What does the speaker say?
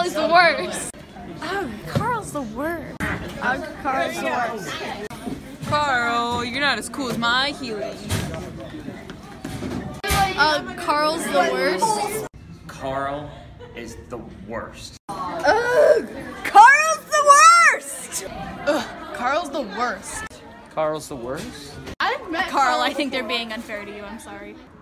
is the worst. Ugh, Carl's the worst. Ugh, Carl's the worst. Carl, you're not as cool as my Healy. Carl's the worst. Carl is the worst. Ugh, Carl's the worst. Ugh, Carl's the worst. Carl's the worst? I've met Carl, I think they're being unfair to you. I'm sorry.